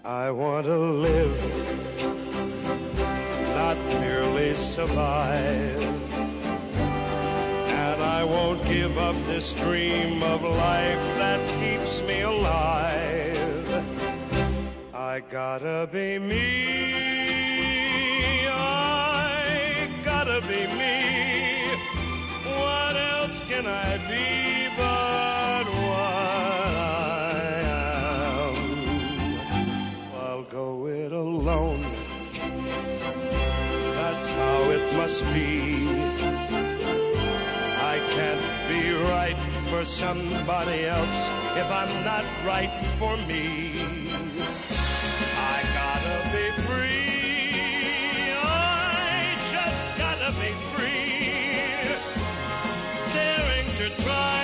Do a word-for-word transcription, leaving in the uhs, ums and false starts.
I want to live, not merely survive. And I won't give up this dream of life that keeps me alive. I gotta be me, I gotta be me. What else can I be but what I am? I'll go it alone, that's how it must be. I can't be right for somebody else if I'm not right for me. I gotta be free, I just gotta be free, daring to try